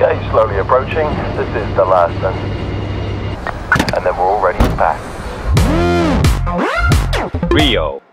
Okay, slowly approaching. This is the last sentence. And then we're all ready to pack. Rio.